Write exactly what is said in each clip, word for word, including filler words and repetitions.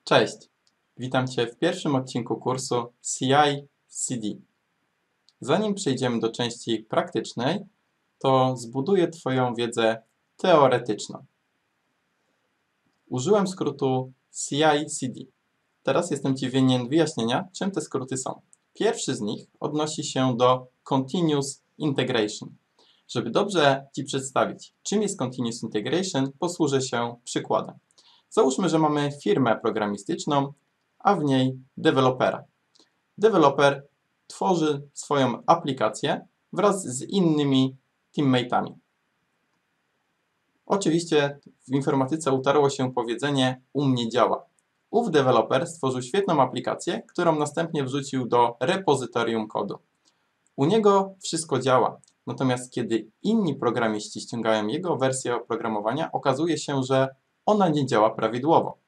Cześć, witam Cię w pierwszym odcinku kursu C I C D. Zanim przejdziemy do części praktycznej, to zbuduję Twoją wiedzę teoretyczną. Użyłem skrótu C I C D. Teraz jestem Ci winien wyjaśnienia, czym te skróty są. Pierwszy z nich odnosi się do Continuous Integration. Żeby dobrze Ci przedstawić, czym jest Continuous Integration, posłużę się przykładem. Załóżmy, że mamy firmę programistyczną, a w niej dewelopera. Deweloper tworzy swoją aplikację wraz z innymi teammate'ami. Oczywiście w informatyce utarło się powiedzenie u mnie działa. Ów deweloper stworzył świetną aplikację, którą następnie wrzucił do repozytorium kodu. U niego wszystko działa, natomiast kiedy inni programiści ściągają jego wersję oprogramowania, okazuje się, że ona nie działa prawidłowo.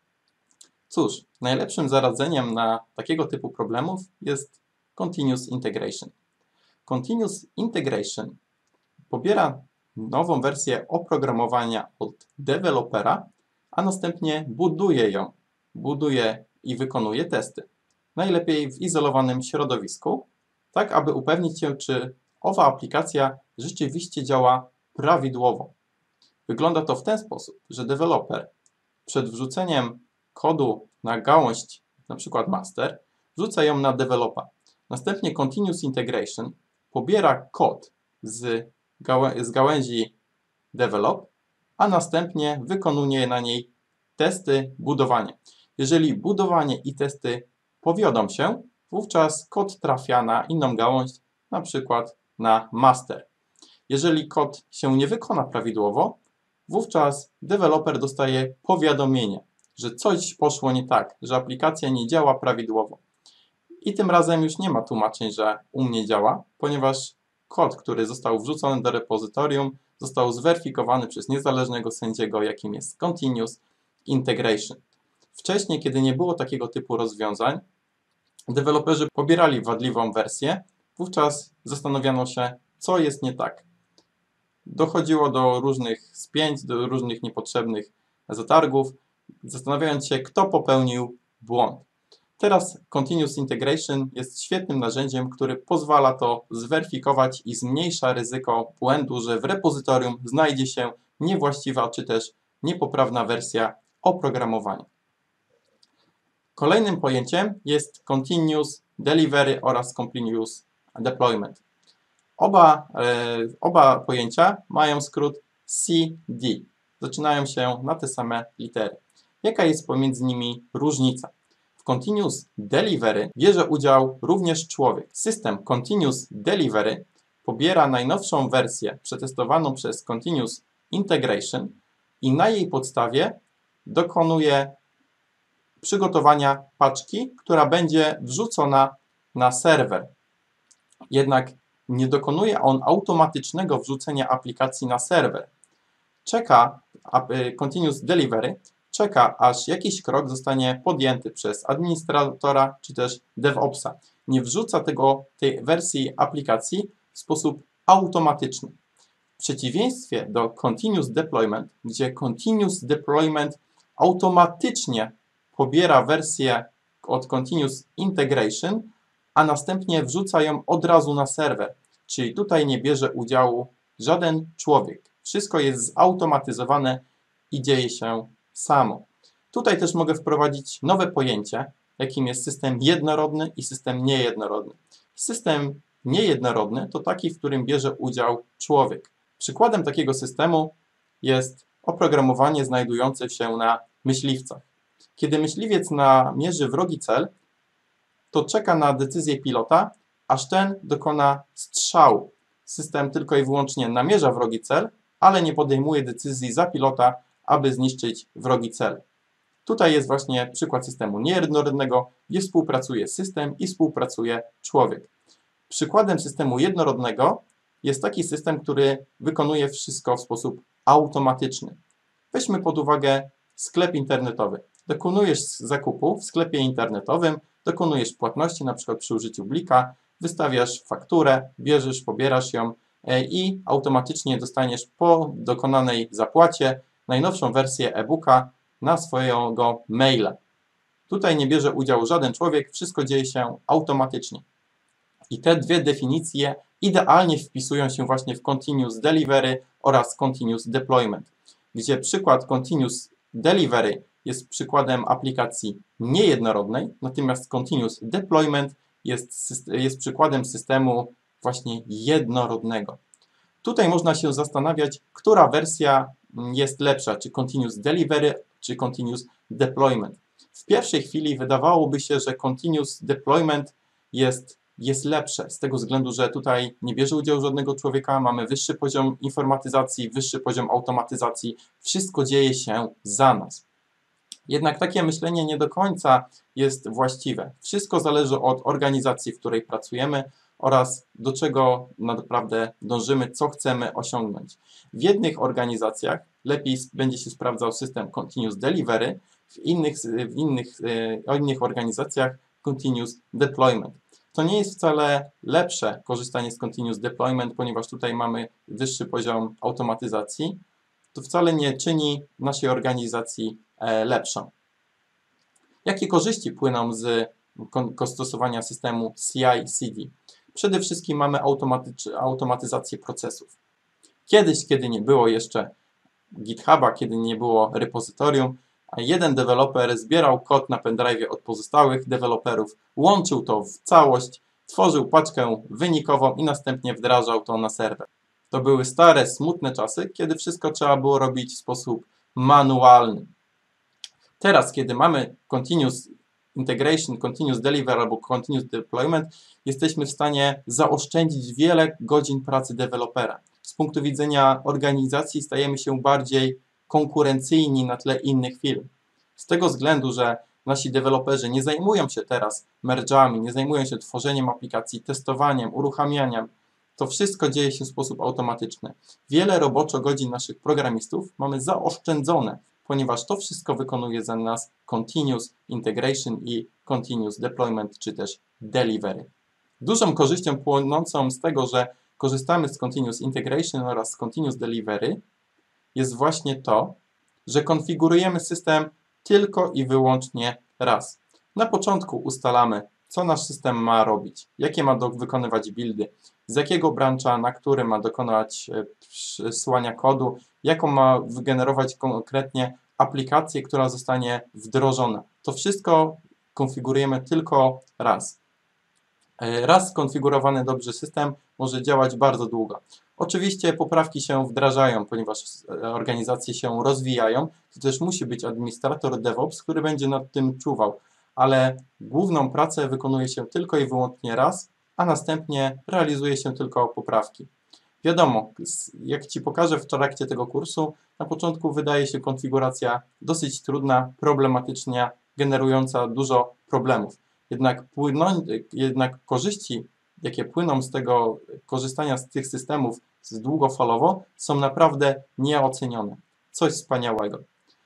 Cóż, najlepszym zaradzeniem na takiego typu problemów jest Continuous Integration. Continuous Integration pobiera nową wersję oprogramowania od dewelopera, a następnie buduje ją, buduje i wykonuje testy. Najlepiej w izolowanym środowisku, tak aby upewnić się, czy owa aplikacja rzeczywiście działa prawidłowo. Wygląda to w ten sposób, że deweloper przed wrzuceniem kodu na gałąź, na przykład master, wrzuca ją na developa. Następnie Continuous Integration pobiera kod z, gałę z gałęzi develop, a następnie wykonuje na niej testy budowania. Jeżeli budowanie i testy powiodą się, wówczas kod trafia na inną gałąź, na przykład na master. Jeżeli kod się nie wykona prawidłowo, wówczas deweloper dostaje powiadomienie, że coś poszło nie tak, że aplikacja nie działa prawidłowo. I tym razem już nie ma tłumaczeń, że u mnie działa, ponieważ kod, który został wrzucony do repozytorium, został zweryfikowany przez niezależnego sędziego, jakim jest Continuous Integration. Wcześniej, kiedy nie było takiego typu rozwiązań, deweloperzy pobierali wadliwą wersję, wówczas zastanawiano się, co jest nie tak. Dochodziło do różnych spięć, do różnych niepotrzebnych zatargów, zastanawiając się, kto popełnił błąd. Teraz Continuous Integration jest świetnym narzędziem, które pozwala to zweryfikować i zmniejsza ryzyko błędu, że w repozytorium znajdzie się niewłaściwa czy też niepoprawna wersja oprogramowania. Kolejnym pojęciem jest Continuous Delivery oraz Continuous Deployment. Oba, e, oba pojęcia mają skrót C D. Zaczynają się na te same litery. Jaka jest pomiędzy nimi różnica? W Continuous Delivery bierze udział również człowiek. System Continuous Delivery pobiera najnowszą wersję przetestowaną przez Continuous Integration i na jej podstawie dokonuje przygotowania paczki, która będzie wrzucona na serwer. Jednak nie dokonuje on automatycznego wrzucenia aplikacji na serwer. Czeka, Continuous Delivery czeka, aż jakiś krok zostanie podjęty przez administratora czy też DevOpsa. Nie wrzuca tego, tej wersji aplikacji w sposób automatyczny. W przeciwieństwie do Continuous Deployment, gdzie Continuous Deployment automatycznie pobiera wersję od Continuous Integration, a następnie wrzuca ją od razu na serwer. Czyli tutaj nie bierze udziału żaden człowiek. Wszystko jest zautomatyzowane i dzieje się samo. Tutaj też mogę wprowadzić nowe pojęcie, jakim jest system jednorodny i system niejednorodny. System niejednorodny to taki, w którym bierze udział człowiek. Przykładem takiego systemu jest oprogramowanie znajdujące się na myśliwcach. Kiedy myśliwiec namierzy wrogi cel, to czeka na decyzję pilota, aż ten dokona strzału. System tylko i wyłącznie namierza wrogi cel, ale nie podejmuje decyzji za pilota, aby zniszczyć wrogi cel. Tutaj jest właśnie przykład systemu niejednorodnego, gdzie współpracuje system i współpracuje człowiek. Przykładem systemu jednorodnego jest taki system, który wykonuje wszystko w sposób automatyczny. Weźmy pod uwagę sklep internetowy. Dokonujesz zakupu w sklepie internetowym, dokonujesz płatności, na przykład przy użyciu blika, wystawiasz fakturę, bierzesz, pobierasz ją i automatycznie dostaniesz po dokonanej zapłacie najnowszą wersję e-booka na swojego maila. Tutaj nie bierze udziału żaden człowiek, wszystko dzieje się automatycznie. I te dwie definicje idealnie wpisują się właśnie w Continuous Delivery oraz Continuous Deployment, gdzie przykład Continuous Delivery jest przykładem aplikacji niejednorodnej, natomiast Continuous Deployment jest, jest przykładem systemu właśnie jednorodnego. Tutaj można się zastanawiać, która wersja jest lepsza, czy Continuous Delivery, czy Continuous Deployment. W pierwszej chwili wydawałoby się, że Continuous Deployment jest, jest lepsze, z tego względu, że tutaj nie bierze udziału żadnego człowieka, mamy wyższy poziom informatyzacji, wyższy poziom automatyzacji, wszystko dzieje się za nas. Jednak takie myślenie nie do końca jest właściwe. Wszystko zależy od organizacji, w której pracujemy oraz do czego naprawdę dążymy, co chcemy osiągnąć. W jednych organizacjach lepiej będzie się sprawdzał system Continuous Delivery, w innych, w innych, w innych organizacjach Continuous Deployment. To nie jest wcale lepsze korzystanie z Continuous Deployment, ponieważ tutaj mamy wyższy poziom automatyzacji. To wcale nie czyni naszej organizacji lepszą. Jakie korzyści płyną z stosowania systemu C I C D? Przede wszystkim mamy automatyzację procesów. Kiedyś, kiedy nie było jeszcze GitHuba, kiedy nie było repozytorium, a jeden deweloper zbierał kod na pendrive od pozostałych deweloperów, łączył to w całość, tworzył paczkę wynikową i następnie wdrażał to na serwer. To były stare, smutne czasy, kiedy wszystko trzeba było robić w sposób manualny. Teraz, kiedy mamy Continuous Integration, Continuous Delivery albo Continuous Deployment, jesteśmy w stanie zaoszczędzić wiele godzin pracy dewelopera. Z punktu widzenia organizacji stajemy się bardziej konkurencyjni na tle innych firm. Z tego względu, że nasi deweloperzy nie zajmują się teraz merge'ami, nie zajmują się tworzeniem aplikacji, testowaniem, uruchamianiem. To wszystko dzieje się w sposób automatyczny. Wiele roboczo godzin naszych programistów mamy zaoszczędzone, ponieważ to wszystko wykonuje za nas Continuous Integration i Continuous Deployment, czy też Delivery. Dużą korzyścią płynącą z tego, że korzystamy z Continuous Integration oraz Continuous Delivery, jest właśnie to, że konfigurujemy system tylko i wyłącznie raz. Na początku ustalamy, co nasz system ma robić, jakie ma do, wykonywać buildy, z jakiego brancha, na który ma dokonać przesłania kodu, jaką ma wygenerować konkretnie aplikację, która zostanie wdrożona. To wszystko konfigurujemy tylko raz. Raz skonfigurowany dobrze system może działać bardzo długo. Oczywiście poprawki się wdrażają, ponieważ organizacje się rozwijają, to też musi być administrator DevOps, który będzie nad tym czuwał, ale główną pracę wykonuje się tylko i wyłącznie raz, a następnie realizuje się tylko poprawki. Wiadomo, jak Ci pokażę w trakcie tego kursu, na początku wydaje się konfiguracja dosyć trudna, problematyczna, generująca dużo problemów. Jednak, płyną, jednak korzyści, jakie płyną z tego korzystania z tych systemów długofalowo, są naprawdę nieocenione. Coś wspaniałego.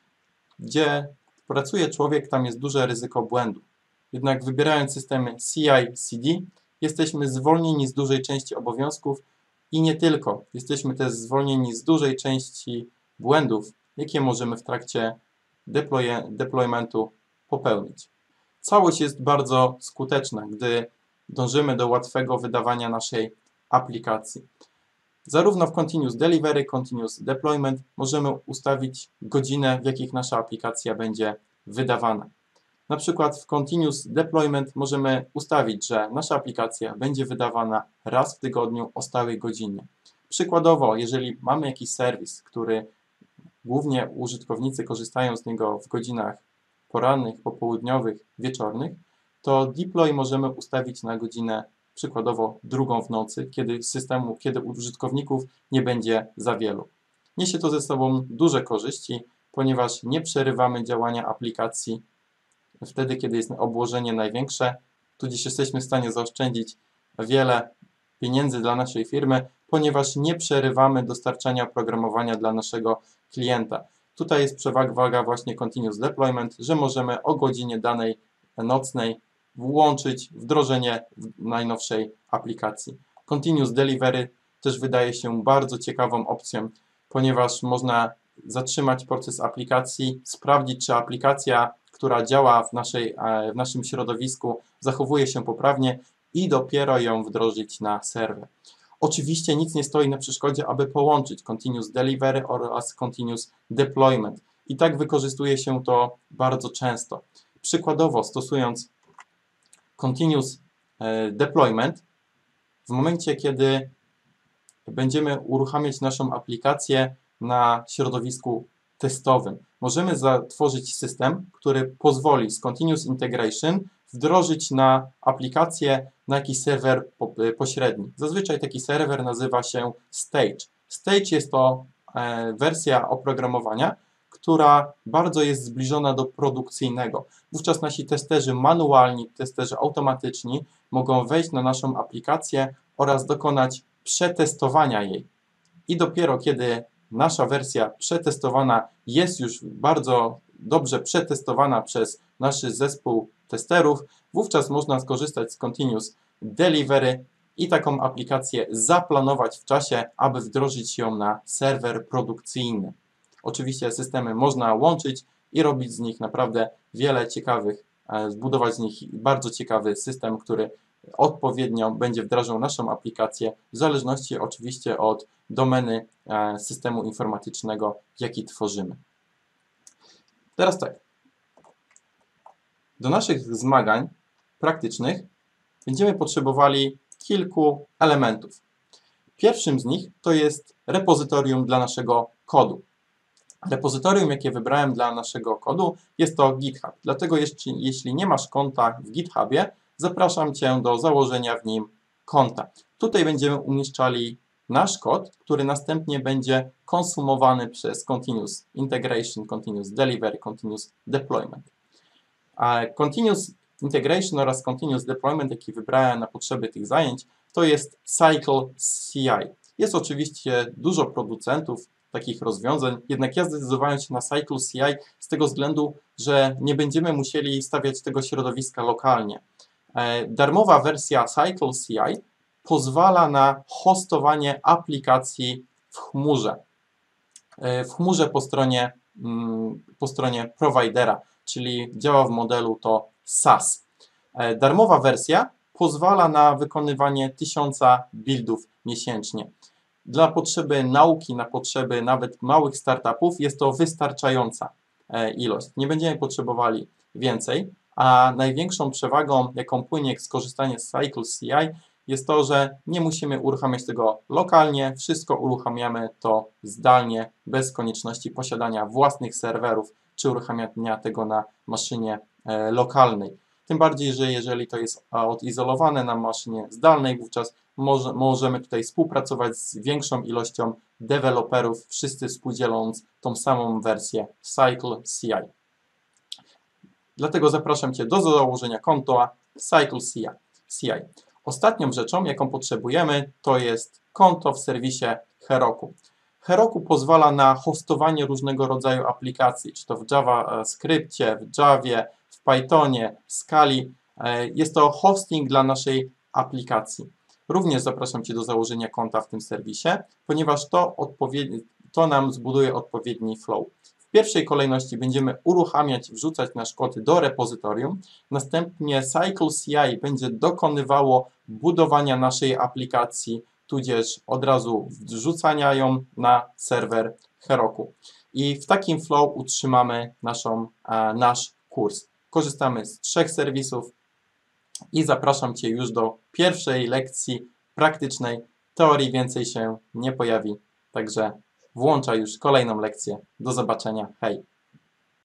Gdzie pracuje człowiek, tam jest duże ryzyko błędu. Jednak wybierając systemy C I C D, jesteśmy zwolnieni z dużej części obowiązków i nie tylko. Jesteśmy też zwolnieni z dużej części błędów, jakie możemy w trakcie deploy deploymentu popełnić. Całość jest bardzo skuteczna, gdy dążymy do łatwego wydawania naszej aplikacji. Zarówno w Continuous Delivery, Continuous Deployment możemy ustawić godzinę, w jakich nasza aplikacja będzie wydawana. Na przykład w Continuous Deployment możemy ustawić, że nasza aplikacja będzie wydawana raz w tygodniu o stałej godzinie. Przykładowo, jeżeli mamy jakiś serwis, który głównie użytkownicy korzystają z niego w godzinach porannych, popołudniowych, wieczornych, to deploy możemy ustawić na godzinę przykładowo drugą w nocy, kiedy systemu, kiedy użytkowników nie będzie za wielu. Niesie to ze sobą duże korzyści, ponieważ nie przerywamy działania aplikacji wtedy, kiedy jest obłożenie największe, tudzież jesteśmy w stanie zaoszczędzić wiele pieniędzy dla naszej firmy, ponieważ nie przerywamy dostarczania oprogramowania dla naszego klienta. Tutaj jest przewaga właśnie Continuous Deployment, że możemy o godzinie danej nocnej włączyć wdrożenie najnowszej aplikacji. Continuous Delivery też wydaje się bardzo ciekawą opcją, ponieważ można zatrzymać proces aplikacji, sprawdzić, czy aplikacja, która działa w, naszej, w naszym środowisku, zachowuje się poprawnie i dopiero ją wdrożyć na serwer. Oczywiście nic nie stoi na przeszkodzie, aby połączyć Continuous Delivery oraz Continuous Deployment. I tak wykorzystuje się to bardzo często. Przykładowo, stosując Continuous Deployment, w momencie, kiedy będziemy uruchamiać naszą aplikację na środowisku testowym, możemy zatworzyć system, który pozwoli z Continuous Integration wdrożyć na aplikację na jakiś serwer pośredni. Zazwyczaj taki serwer nazywa się Stage. Stage jest to wersja oprogramowania, która bardzo jest zbliżona do produkcyjnego. Wówczas nasi testerzy manualni, testerzy automatyczni mogą wejść na naszą aplikację oraz dokonać przetestowania jej. I dopiero kiedy nasza wersja przetestowana jest już bardzo dobrze przetestowana przez nasz zespół testerów, wówczas można skorzystać z Continuous Delivery i taką aplikację zaplanować w czasie, aby wdrożyć ją na serwer produkcyjny. Oczywiście systemy można łączyć i robić z nich naprawdę wiele ciekawych, zbudować z nich bardzo ciekawy system, który odpowiednio będzie wdrażał naszą aplikację, w zależności oczywiście od domeny systemu informatycznego, jaki tworzymy. Teraz tak. Do naszych zmagań praktycznych będziemy potrzebowali kilku elementów. Pierwszym z nich to jest repozytorium dla naszego kodu. Repozytorium, jakie wybrałem dla naszego kodu, jest to GitHub. Dlatego jeśli, jeśli nie masz konta w GitHubie, zapraszam Cię do założenia w nim konta. Tutaj będziemy umieszczali nasz kod, który następnie będzie konsumowany przez Continuous Integration, Continuous Delivery, Continuous Deployment. A Continuous Integration oraz Continuous Deployment, jaki wybrałem na potrzeby tych zajęć, to jest Cycle C I. Jest oczywiście dużo producentów takich rozwiązań, jednak ja zdecydowałem się na Cycle C I z tego względu, że nie będziemy musieli stawiać tego środowiska lokalnie. Darmowa wersja Cycle C I pozwala na hostowanie aplikacji w chmurze. W chmurze po stronie, po stronie prowajdera, czyli działa w modelu to SaaS. Darmowa wersja pozwala na wykonywanie tysiąca buildów miesięcznie. Dla potrzeby nauki, na potrzeby nawet małych startupów jest to wystarczająca ilość. Nie będziemy potrzebowali więcej, a największą przewagą, jaką płynie skorzystanie z Cycle C I, jest to, że nie musimy uruchamiać tego lokalnie, wszystko uruchamiamy to zdalnie, bez konieczności posiadania własnych serwerów, czy uruchamiania tego na maszynie lokalnej. Tym bardziej, że jeżeli to jest odizolowane na maszynie zdalnej, wówczas może, możemy tutaj współpracować z większą ilością deweloperów, wszyscy współdzieląc tą samą wersję Cycle C I. Dlatego zapraszam Cię do założenia konta Cycle C I. Ostatnią rzeczą, jaką potrzebujemy, to jest konto w serwisie Heroku. Heroku pozwala na hostowanie różnego rodzaju aplikacji, czy to w JavaScriptie, w Javie, w Pythonie, w Scali. Jest to hosting dla naszej aplikacji. Również zapraszam Cię do założenia konta w tym serwisie, ponieważ to, to nam zbuduje odpowiedni flow. W pierwszej kolejności będziemy uruchamiać, wrzucać nasz kod do repozytorium, następnie Cycle C I będzie dokonywało budowania naszej aplikacji, tudzież od razu wrzucania ją na serwer Heroku. I w takim flow utrzymamy naszą, a, nasz kurs. Korzystamy z trzech serwisów i zapraszam Cię już do pierwszej lekcji praktycznej. Teorii więcej się nie pojawi, także włączaj już kolejną lekcję. Do zobaczenia. Hej!